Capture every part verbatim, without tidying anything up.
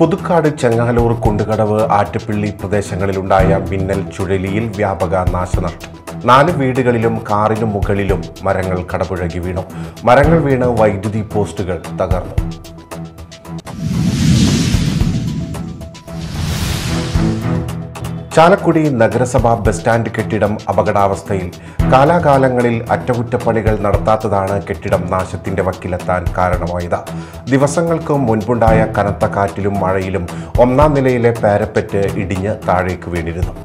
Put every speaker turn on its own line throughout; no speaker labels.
പുതുക്കാട് ചെങ്ങാലൂർ കുണ്ടുകടവ് ആറ്റുപള്ളി പ്രദേശങ്ങളിലുണ്ടായ മിന്നൽ ചുഴലിയിൽ വ്യാപക നാശനഷ്ടം. നാല് വീടുകളിലും കാറിനു മുകളിലും മരങ്ങൾ കടപുഴകി വീണു. മരങ്ങൾ വീണ് വൈദ്യുതി പോസ്റ്റുകൾ തകർന്നു. ചാലക്കുടി നഗരസഭാ ബസ് സ്റ്റാൻഡ് കെട്ടിടം അപകടാവസ്ഥയിൽ. കാലാകാലങ്ങളിൽ അറ്റകുറ്റപ്പണികൾ നടത്താത്തതാണ് കെട്ടിടം നാശത്തിന്റെ വക്കിലെത്താൻ കാരണമായത്. ദിവസങ്ങൾക്ക് മുൻപുണ്ടായ കനത്ത കാറ്റിലും മഴയിലും ഒന്നാം നിലയിലെ പാരപ്പറ്റ് ഇടിഞ്ഞ് താഴേക്ക് വീണിരുന്നു.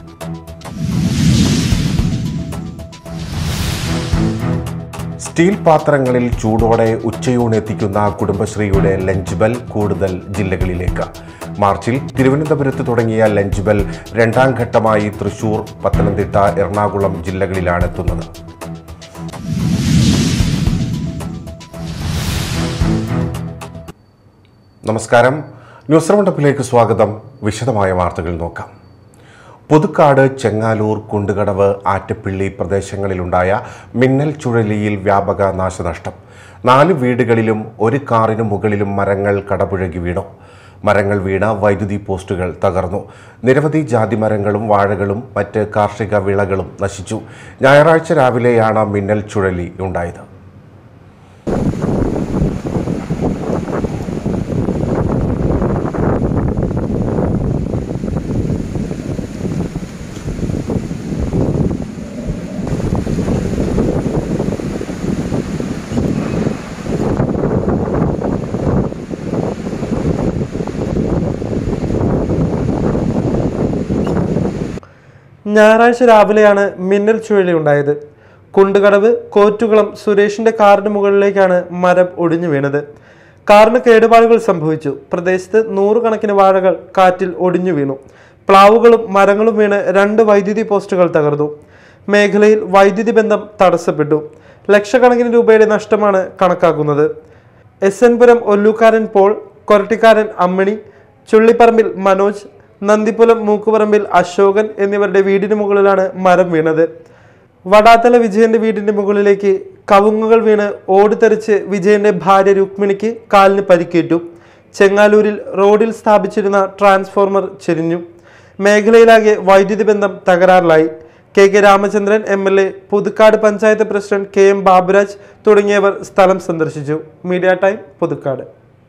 സ്റ്റീൽ പാത്രങ്ങളിൽ ചൂടോടെ ഉച്ചയൂണെത്തിക്കുന്ന കുടുംബശ്രീയുടെ ലഞ്ച് ബെൽ കൂടുതൽ ജില്ലകളിലേക്ക്. മാർച്ചിൽ തിരുവനന്തപുരത്ത് തുടങ്ങിയ ലഞ്ച് ബെൽ രണ്ടാം ഘട്ടമായി തൃശൂർ, പത്തനംതിട്ട, എറണാകുളം ജില്ലകളിലാണ് എത്തുന്നത്. നമസ്കാരം, ന്യൂസ് റൗണ്ടപ്പിലേക്ക് സ്വാഗതം. വിശദമായ വാർത്തകൾ നോക്കാം. പുതുക്കാട്, ചെങ്ങാലൂർ, കുണ്ടുകടവ്, ആറ്റുപള്ളി പ്രദേശങ്ങളിലുണ്ടായ മിന്നൽ ചുഴലിയിൽ വ്യാപക നാശനഷ്ടം. നാല് വീടുകളിലും ഒരു കാറിനു മുകളിലും മരങ്ങൾ കടപുഴകി വീണു. മരങ്ങൾ വീണ വൈദ്യുതി പോസ്റ്റുകൾ തകർന്നു. നിരവധി ജാതിമരങ്ങളും വാഴകളും മറ്റ് കാർഷിക വിളകളും നശിച്ചു. ഞായറാഴ്ച രാവിലെയാണ് മിന്നൽ ചുഴലി ഉണ്ടായത്.
ഞായറാഴ്ച രാവിലെയാണ് മിന്നൽ ചുഴലി ഉണ്ടായത്. കുണ്ടുകടവ് കോറ്റുകുളം സുരേഷിന്റെ കാറിന് മുകളിലേക്കാണ് മരം ഒടിഞ്ഞു വീണത്. കാറിന് കേടുപാടുകൾ സംഭവിച്ചു. പ്രദേശത്ത് നൂറുകണക്കിന് വാഴകൾ കാറ്റിൽ ഒടിഞ്ഞു വീണു. പ്ലാവുകളും മരങ്ങളും വീണ് രണ്ട് വൈദ്യുതി പോസ്റ്റുകൾ തകർന്നു. മേഖലയിൽ വൈദ്യുതി ബന്ധം തടസ്സപ്പെട്ടു. ലക്ഷക്കണക്കിന് രൂപയുടെ നഷ്ടമാണ് കണക്കാക്കുന്നത്. എസ് എൻ പുരം ഒല്ലൂക്കാരൻ പോൾ, കൊരട്ടിക്കാരൻ അമ്മിണി, ചുള്ളിപ്പറമ്പിൽ മനോജ്, നന്ദിപുലം മൂക്കുപറമ്പിൽ അശോകൻ എന്നിവരുടെ വീടിന് മുകളിലാണ് മരം വീണത്. വടാത്തല വിജയന്റെ വീടിന്റെ മുകളിലേക്ക് കവുങ്ങുകൾ വീണ് ഓടിത്തെറിച്ച് വിജയന്റെ ഭാര്യ രുക്മിണിക്ക് കാലിന് പരിക്കേറ്റു. ചെങ്ങാലൂരിൽ റോഡിൽ സ്ഥാപിച്ചിരുന്ന ട്രാൻസ്ഫോർമർ ചെരിഞ്ഞു. മേഖലയിലാകെ വൈദ്യുതി ബന്ധം തകരാറിലായി. K K Ramachandran M L A, Puthukkad panchayat president K M Baburaj തുടങ്ങിയവർ സ്ഥലം സന്ദർശിച്ചു. Media time, Puthukkad.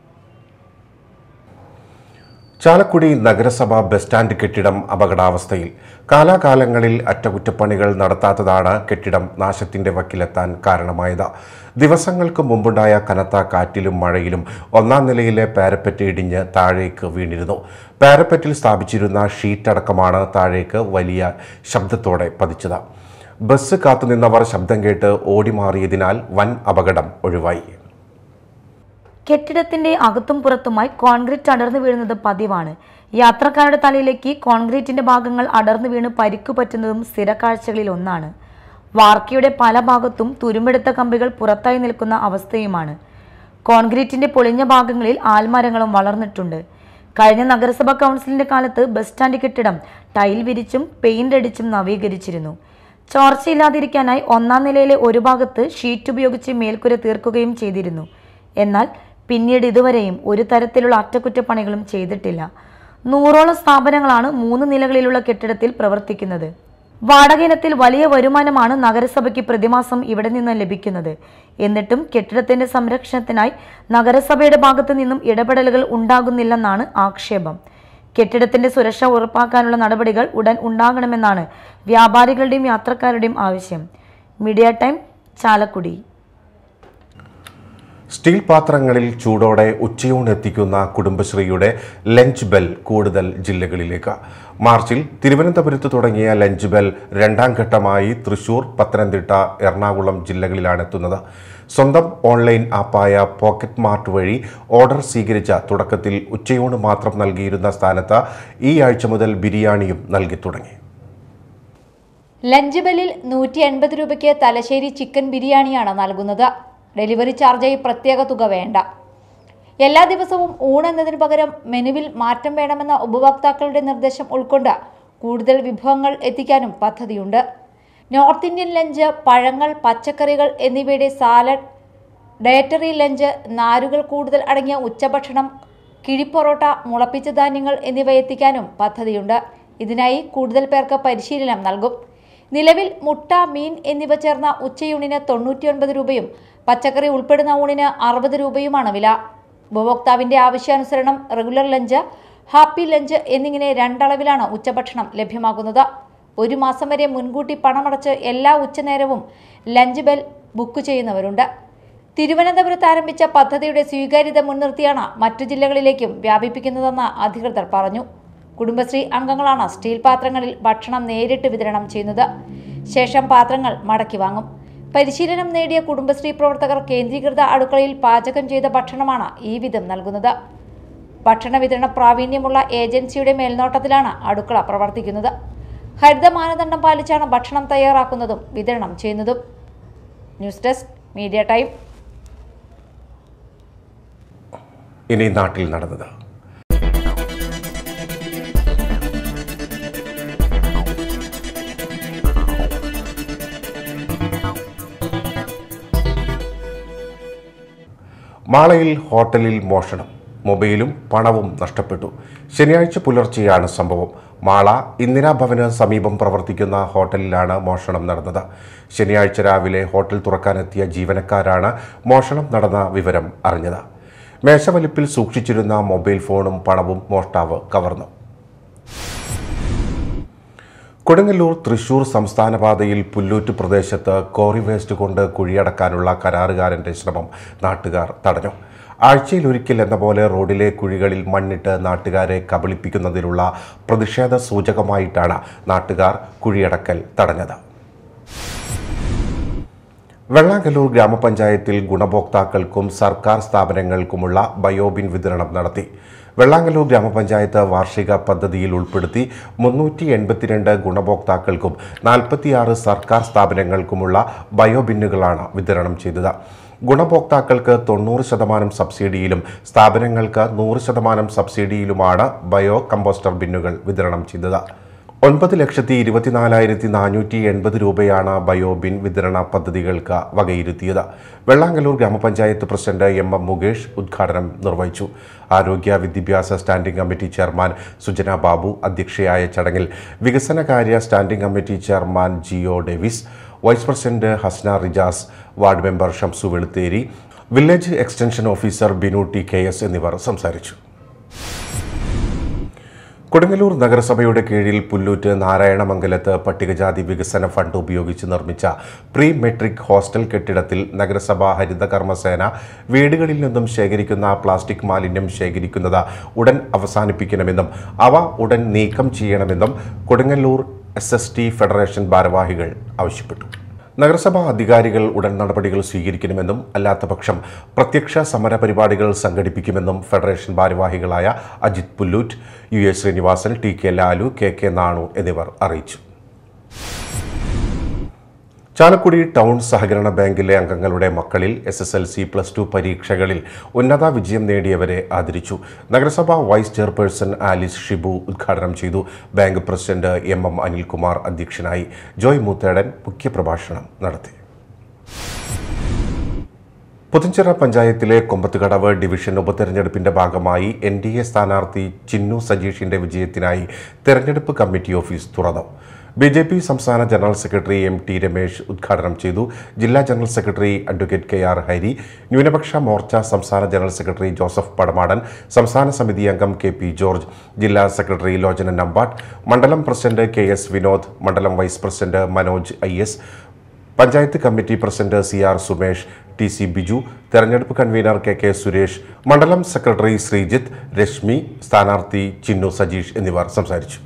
ചാലക്കുടി നഗരസഭാ ബസ് സ്റ്റാൻഡ് കെട്ടിടം അപകടാവസ്ഥയിൽ. കാലാകാലങ്ങളിൽ അറ്റകുറ്റപ്പണികൾ നടത്താത്തതാണ് കെട്ടിടം നാശത്തിന്റെ വക്കിലെത്താൻ കാരണമായത്. ദിവസങ്ങൾക്ക് മുമ്പുണ്ടായ കനത്ത കാറ്റിലും മഴയിലും ഒന്നാം നിലയിലെ പാരപ്പറ്റ് ഇടിഞ്ഞ് താഴേക്ക് വീണിരുന്നു. പാരപ്പറ്റിൽ സ്ഥാപിച്ചിരുന്ന ഷീറ്റ് അടക്കമാണ് താഴേക്ക് വലിയ ശബ്ദത്തോടെ പതിച്ചത്. ബസ് കാത്തുനിന്നവർ ശബ്ദം കേട്ട് ഓടിമാറിയതിനാൽ വൻ അപകടം ഒഴിവായി.
കെട്ടിടത്തിന്റെ അകത്തും പുറത്തുമായി കോൺക്രീറ്റ് അടർന്നു വീഴുന്നത് പതിവാണ്. യാത്രക്കാരുടെ തലയിലേക്ക് കോൺക്രീറ്റിന്റെ ഭാഗങ്ങൾ അടർന്നു വീണ് പരിക്കു പറ്റുന്നതും സ്ഥിര കാഴ്ചകളിൽ ഒന്നാണ്. വാർക്കയുടെ പല ഭാഗത്തും തുരുമ്പെടുത്ത കമ്പികൾ പുറത്തായി നിൽക്കുന്ന അവസ്ഥയുമാണ്. കോൺക്രീറ്റിന്റെ പൊളിഞ്ഞ ഭാഗങ്ങളിൽ ആൽമരങ്ങളും വളർന്നിട്ടുണ്ട്. കഴിഞ്ഞ നഗരസഭാ കൗൺസിലിന്റെ കാലത്ത് ബസ് സ്റ്റാൻഡ് കെട്ടിടം ടൈൽ വിരിച്ചും പെയിന്റ് അടിച്ചും നവീകരിച്ചിരുന്നു. ചോർച്ചയില്ലാതിരിക്കാനായി ഒന്നാം നിലയിലെ ഒരു ഭാഗത്ത് ഷീറ്റ് ഉപയോഗിച്ച് മേൽക്കുര തീർക്കുകയും ചെയ്തിരുന്നു. എന്നാൽ പിന്നീട് ഇതുവരെയും ഒരു തരത്തിലുള്ള അറ്റകുറ്റപ്പണികളും ചെയ്തിട്ടില്ല. നൂറോളം സ്ഥാപനങ്ങളാണ് മൂന്ന് നിലകളിലുള്ള കെട്ടിടത്തിൽ പ്രവർത്തിക്കുന്നത്. വാടക ഇനത്തിൽ വലിയ വരുമാനമാണ് നഗരസഭയ്ക്ക് പ്രതിമാസം ഇവിടെ നിന്ന് ലഭിക്കുന്നത്. എന്നിട്ടും കെട്ടിടത്തിന്റെ സംരക്ഷണത്തിനായി നഗരസഭയുടെ ഭാഗത്തു നിന്നും ഇടപെടലുകൾ ഉണ്ടാകുന്നില്ലെന്നാണ് ആക്ഷേപം. കെട്ടിടത്തിന്റെ സുരക്ഷ ഉറപ്പാക്കാനുള്ള നടപടികൾ ഉടൻ ഉണ്ടാകണമെന്നാണ് വ്യാപാരികളുടെയും യാത്രക്കാരുടെയും ആവശ്യം. Media time, Chalakudy.
സ്റ്റീൽ പാത്രങ്ങളിൽ ചൂടോടെ ഉച്ചയൂണെത്തിക്കുന്ന കുടുംബശ്രീയുടെ ലഞ്ച് ബെൽ കൂടുതൽ ജില്ലകളിലേക്ക്. മാർച്ചിൽ തിരുവനന്തപുരത്ത് തുടങ്ങിയ ലഞ്ച് ബെൽ രണ്ടാം ഘട്ടമായി തൃശൂർ, പത്തനംതിട്ട, എറണാകുളം ജില്ലകളിലാണ് എത്തുന്നത്. സ്വന്തം ഓൺലൈൻ ആപ്പായ പോക്കറ്റ് മാർട്ട് വഴി ഓർഡർ സ്വീകരിച്ച തുടക്കത്തിൽ ഉച്ചയൂണ് മാത്രം നൽകിയിരുന്ന സ്ഥാനത്ത് ഈ ആഴ്ച മുതൽ ബിരിയാണിയും നൽകി തുടങ്ങി.
ലഞ്ച് ബെല്ലിൽ നൂറ്റി എൺപത് രൂപയ്ക്ക് തലശ്ശേരി ചിക്കൻ ബിരിയാണിയാണ് നൽകുന്നത്. ഡെലിവറി ചാർജായി പ്രത്യേക തുക വേണ്ട. എല്ലാ ദിവസവും ഊണെന്നതിനു പകരം മെനുവിൽ മാറ്റം വേണമെന്ന ഉപഭോക്താക്കളുടെ നിർദ്ദേശം ഉൾക്കൊണ്ട് കൂടുതൽ വിഭവങ്ങൾ എത്തിക്കാനും പദ്ധതിയുണ്ട്. നോർത്ത് ഇന്ത്യൻ ലഞ്ച്, പഴങ്ങൾ, പച്ചക്കറികൾ എന്നിവയുടെ സാലഡ്, ഡയറ്ററി ലഞ്ച്, നാരുകൾ കൂടുതൽ അടങ്ങിയ ഉച്ചഭക്ഷണം, കിഴിപ്പൊറോട്ട, മുളപ്പിച്ച ധാന്യങ്ങൾ എന്നിവ എത്തിക്കാനും പദ്ധതിയുണ്ട്. ഇതിനായി കൂടുതൽ പേർക്ക് പരിശീലനം നൽകും. നിലവിൽ മുട്ട, മീൻ എന്നിവ ചേർന്ന ഉച്ചയൂണിന് തൊണ്ണൂറ്റിയൊൻപത് രൂപയും പച്ചക്കറി ഉൾപ്പെടുന്ന ഊണിന് അറുപത് രൂപയുമാണ് വില. ഉപഭോക്താവിന്റെ ആവശ്യാനുസരണം റെഗുലർ ലഞ്ച്, ഹാപ്പി ലഞ്ച് എന്നിങ്ങനെ രണ്ടളവിലാണ് ഉച്ചഭക്ഷണം ലഭ്യമാകുന്നത്. ഒരു മാസം വരെ മുൻകൂട്ടി പണമടച്ച് എല്ലാ ഉച്ചനേരവും ലഞ്ച് ബെൽ ബുക്ക് ചെയ്യുന്നവരുണ്ട്. തിരുവനന്തപുരത്ത് ആരംഭിച്ച പദ്ധതിയുടെ സ്വീകാര്യത മുൻനിർത്തിയാണ് മറ്റു ജില്ലകളിലേക്കും വ്യാപിപ്പിക്കുന്നതെന്ന് അധികൃതർ പറഞ്ഞു. കുടുംബശ്രീ അംഗങ്ങളാണ് സ്റ്റീൽ പാത്രങ്ങളിൽ ഭക്ഷണം നേരിട്ട് വിതരണം ചെയ്യുന്നത്. ശേഷം പാത്രങ്ങൾ മടക്കി വാങ്ങും. പരിശീലനം നേടിയ കുടുംബശ്രീ പ്രവർത്തകർ കേന്ദ്രീകൃത അടുക്കളയിൽ പാചകം ചെയ്ത ഭക്ഷണമാണ് ഈ വിധം നൽകുന്നത്. ഭക്ഷണ വിതരണ പ്രാവീണ്യമുള്ള ഏജൻസിയുടെ മേൽനോട്ടത്തിലാണ് അടുക്കള പ്രവർത്തിക്കുന്നത്. ഹരിത മാനദണ്ഡം പാലിച്ചാണ് ഭക്ഷണം തയ്യാറാക്കുന്നതും വിതരണം ചെയ്യുന്നതും. News Desk Media Time.
ഇനി നാട്ടിൽ നടന്നത്. മാളയിൽ ഹോട്ടലിൽ മോഷണം, മൊബൈലും പണവും നഷ്ടപ്പെട്ടു. ശനിയാഴ്ച പുലർച്ചെയാണ് സംഭവം. മാള ഇന്ദിരാഭവന് സമീപം പ്രവർത്തിക്കുന്ന ഹോട്ടലിലാണ് മോഷണം നടന്നത്. ശനിയാഴ്ച രാവിലെ ഹോട്ടൽ തുറക്കാനെത്തിയ ജീവനക്കാരാണ് മോഷണം നടന്ന വിവരം അറിഞ്ഞത്. മേശവലിപ്പിൽ സൂക്ഷിച്ചിരുന്ന മൊബൈൽ ഫോണും പണവും മോഷ്ടാവ് കവർന്നു. കൊടുങ്ങല്ലൂർ തൃശൂർ സംസ്ഥാന പാതയിൽ പുല്ലൂറ്റ് പ്രദേശത്ത് കോറി വേസ്റ്റ് കൊണ്ട് കുഴിയടക്കാനുള്ള കരാറുകാരന്റെ ശ്രമം നാട്ടുകാർ തടഞ്ഞു. ആഴ്ചയിലൊരിക്കൽ എന്ന പോലെ റോഡിലെ കുഴികളിൽ മണ്ണിട്ട് നാട്ടുകാരെ കബളിപ്പിക്കുന്നതിനുള്ള പ്രതിഷേധ സൂചകമായിട്ടാണ് നാട്ടുകാർ കുഴിയടക്കൽ തടഞ്ഞത്. വെള്ളാങ്കല്ലൂർ ഗ്രാമപഞ്ചായത്തിൽ ഗുണഭോക്താക്കൾക്കും സർക്കാർ സ്ഥാപനങ്ങൾക്കുമുള്ള ബയോബിൻ വിതരണം നടത്തി. വെള്ളാങ്കല്ലൂർ ഗ്രാമപഞ്ചായത്ത് വാർഷിക പദ്ധതിയിൽ ഉൾപ്പെടുത്തി മുന്നൂറ്റി എൺപത്തിരണ്ട് ഗുണഭോക്താക്കൾക്കും നാൽപ്പത്തിയാറ് സർക്കാർ സ്ഥാപനങ്ങൾക്കുമുള്ള ബയോബിന്നുകളാണ് വിതരണം ചെയ്തത്. ഗുണഭോക്താക്കൾക്ക് തൊണ്ണൂറ് ശതമാനം സബ്സിഡിയിലും സ്ഥാപനങ്ങൾക്ക് നൂറ് ശതമാനം സബ്സിഡിയിലുമാണ് ബയോ കമ്പോസ്റ്റർ ബിന്നുകൾ വിതരണം ചെയ്തത്. ഒൻപത് ലക്ഷത്തി ഇരുപത്തിനാലായിരത്തി നാനൂറ്റി എൺപത് രൂപയാണ് ബയോബിൻ വിതരണ പദ്ധതികൾക്ക് വകയിരുത്തിയത്. വെള്ളാങ്കല്ലൂർ ഗ്രാമപഞ്ചായത്ത് പ്രസിഡന്റ് എം എം മുകേഷ് ഉദ്ഘാടനം നിർവഹിച്ചു. ആരോഗ്യ വിദ്യാഭ്യാസ standing committee chairman Sujana Babu അധ്യക്ഷയായ ചടങ്ങിൽ വികസനകാര്യ standing committee chairman Geo Davis, vice president Hasna Rijas, ward member Shamsu Veluthery, village extension officer Binu T K S എന്നിവർ സംസാരിച്ചു. കൊടുങ്ങല്ലൂർ നഗരസഭയുടെ കീഴിൽ പുല്ലൂറ്റ് നാരായണമംഗലത്ത് പട്ടികജാതി വികസന ഫണ്ട് ഉപയോഗിച്ച് നിർമ്മിച്ച പ്രീ മെട്രിക് ഹോസ്റ്റൽ കെട്ടിടത്തിൽ നഗരസഭ ഹരിതകർമ്മസേന വീടുകളിൽ നിന്നും ശേഖരിക്കുന്ന പ്ലാസ്റ്റിക് മാലിന്യം ശേഖരിക്കുന്നത് ഉടൻ അവസാനിപ്പിക്കണമെന്നും അവ ഉടൻ നീക്കം ചെയ്യണമെന്നും Kodungallur S S T federation ഭാരവാഹികൾ ആവശ്യപ്പെട്ടു. നഗരസഭാ അധികാരികൾ ഉടൻ നടപടികൾ സ്വീകരിക്കണമെന്നും അല്ലാത്തപക്ഷം പ്രത്യക്ഷ സമരപരിപാടികൾ സംഘടിപ്പിക്കുമെന്നും ഫെഡറേഷൻ ഭാരവാഹികളായ Ajith Pulloot, U S Srinivasan, T K Lalu, K K Nanu എന്നിവർ അറിയിച്ചു. ചാലക്കുടി ടൗൺ സഹകരണ ബാങ്കിലെ അംഗങ്ങളുടെ മക്കളിൽ S S L C plus two പരീക്ഷകളിൽ ഉന്നത വിജയം നേടിയവരെ ആദരിച്ചു. നഗരസഭാ വൈസ് ചെയർപേഴ്സൺ ആലിസ് ഷിബു ഉദ്ഘാടനം ചെയ്തു. Bank president M M Anilkumar അധ്യക്ഷനായി. ജോയ് മൂത്തേടൻ മുഖ്യപ്രഭാഷണം നടത്തി. പുതുഞ്ചിറ പഞ്ചായത്തിലെ കൊമ്പത്തുകടവ് ഡിവിഷൻ ഉപതെരഞ്ഞെടുപ്പിന്റെ ഭാഗമായി എൻ ഡി എ സ്ഥാനാർത്ഥി ചിന്നു സജീഷിന്റെ വിജയത്തിനായി തെരഞ്ഞെടുപ്പ് കമ്മിറ്റി ഓഫീസ് തുറന്നു. ബി ജെ പി സംസ്ഥാന general secretary M T Ramesh ഉദ്ഘാടനം ചെയ്തു. ജില്ലാ general secretary advocate K R Hari, ന്യൂനപക്ഷ മോർച്ച സംസ്ഥാന ജനറൽ സെക്രട്ടറി ജോസഫ് പടമാടൻ, സംസ്ഥാന സമിതി അംഗം കെ പി ജോർജ്, ജില്ലാ സെക്രട്ടറി ലോചന നമ്പാട്ട്, മണ്ഡലം പ്രസിഡന്റ് കെ എസ് വിനോദ്, മണ്ഡലം vice president Manoj I S, panchayat committee president C R Sumesh, T C Biju, തെരഞ്ഞെടുപ്പ് കൺവീനർ കെ കെ സുരേഷ്, മണ്ഡലം സെക്രട്ടറി ശ്രീജിത്ത്, രശ്മി, സ്ഥാനാർത്ഥി ചിന്നു സജീഷ് എന്നിവർ സംസാരിച്ചു.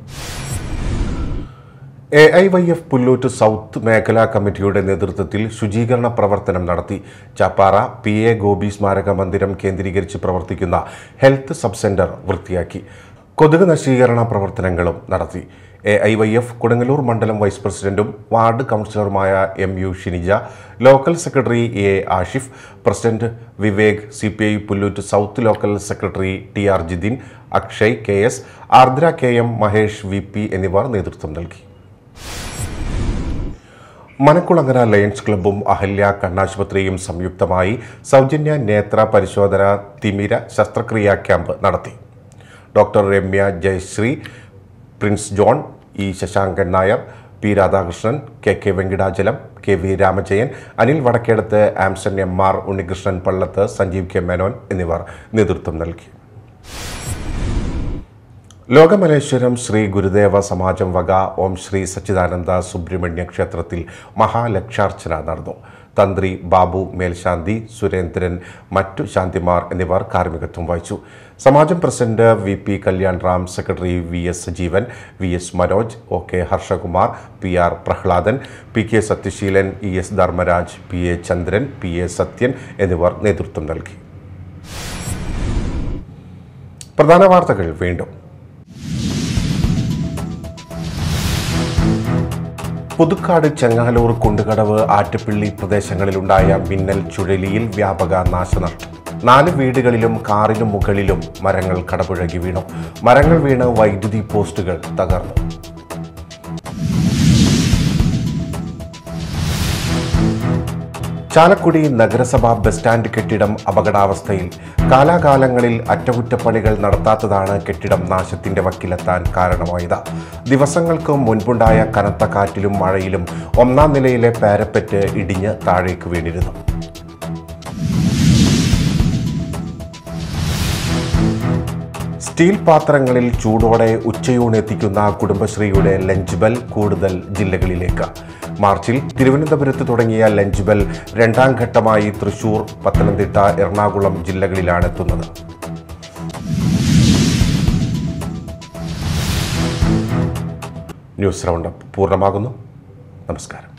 A I Y F Pulloot south മേഖലാ കമ്മിറ്റിയുടെ നേതൃത്വത്തിൽ ശുചീകരണ പ്രവർത്തനം നടത്തി. ചാപ്പാറ പി എ ഗോപി സ്മാരക മന്ദിരം കേന്ദ്രീകരിച്ച് പ്രവർത്തിക്കുന്ന ഹെൽത്ത് സബ് സെന്റർ വൃത്തിയാക്കി. കൊതുക് നശീകരണ പ്രവർത്തനങ്ങളും നടത്തി. A I Y F Kodungallur മണ്ഡലം വൈസ് പ്രസിഡന്റും വാർഡ് കൗൺസിലറുമായ M U Shinija, local secretary A Ashif, president Vivek, C P I Pulloot south local secretary T R Jidin, Akshay K S, Ardra K M, Mahesh V P എന്നിവർ നേതൃത്വം നൽകി. മനക്കുളങ്ങര ലയൺസ് ക്ലബ്ബും അഹല്യ കണ്ണാശുപത്രിയും സംയുക്തമായി സൗജന്യ നേത്ര പരിശോധന തിമിര ശസ്ത്രക്രിയാ ക്യാമ്പ് നടത്തി. Doctor Ramya Jayasree, Prince John, E Sasankan Nair, P Radhakrishnan, K K Venkatachalam, K V Ramajayan, Anil Vadakkedath, Amson M R, Unnikrishnan Pallath, Sanjeev K Menon എന്നിവർ നേതൃത്വം നൽകി. ലോകമലേശ്വരം ശ്രീ ഗുരുദേവ സമാജം വക ഓം ശ്രീ സച്ചിദാനന്ദ സുബ്രഹ്മണ്യ ക്ഷേത്രത്തിൽ മഹാലക്ഷാർച്ചന നടന്നു. തന്ത്രി ബാബു മേൽശാന്തി, സുരേന്ദ്രൻ, മറ്റു ശാന്തിമാർ എന്നിവർ കാർമ്മികത്വം വഹിച്ചു. സമാജം president V P Kalyan Ram, secretary V S Sajeevan, V S Manoj, O K Harshakumar, P R Prahladan, P K Sathyaseelan, E S Dharmaraj, P A Chandran, P A Sathyan എന്നിവർ നേതൃത്വം നൽകി. പ്രധാന വാർത്തകൾ വീണ്ടും. പുതുക്കാട്, ചെങ്ങാലൂർ, കുണ്ടുകടവ്, ആറ്റുപിള്ളി പ്രദേശങ്ങളിലുണ്ടായ മിന്നൽ ചുഴലിയിൽ വ്യാപക നാശനഷ്ടം. നാല് വീടുകളിലും കാറിനു മുകളിലും മരങ്ങൾ കടപുഴകി വീണു. മരങ്ങൾ വീണ് വൈദ്യുതി പോസ്റ്റുകൾ തകർന്നു. ചാലക്കുടി നഗരസഭാ ബസ് സ്റ്റാൻഡ് കെട്ടിടം അപകടാവസ്ഥയിൽ. കാലാകാലങ്ങളിൽ അറ്റകുറ്റപ്പണികൾ നടത്താത്തതാണ് കെട്ടിടം നാശത്തിന്റെ വക്കിലെത്താൻ കാരണമായത്. ദിവസങ്ങൾക്ക് മുൻപുണ്ടായ കനത്ത കാറ്റിലും മഴയിലും ഒന്നാം നിലയിലെ പാരപ്പറ്റ് ഇടിഞ്ഞ് താഴേക്ക് വീണിരുന്നു. സ്റ്റീൽ പാത്രങ്ങളിൽ ചൂടോടെ ഉച്ചയൂണ് എത്തിക്കുന്ന കുടുംബശ്രീയുടെ ലഞ്ച് ബെൽ കൂടുതൽ ജില്ലകളിലേക്ക്. മാർച്ചിൽ തിരുവനന്തപുരത്ത് തുടങ്ങിയ ലഞ്ച് ബെൽ രണ്ടാം ഘട്ടമായി തൃശൂർ, പത്തനംതിട്ട, എറണാകുളം ജില്ലകളിലാണ് എത്തുന്നത്. ന്യൂസ് റൗണ്ടപ്പ് പൂർണ്ണമാകുന്നു. നമസ്കാരം.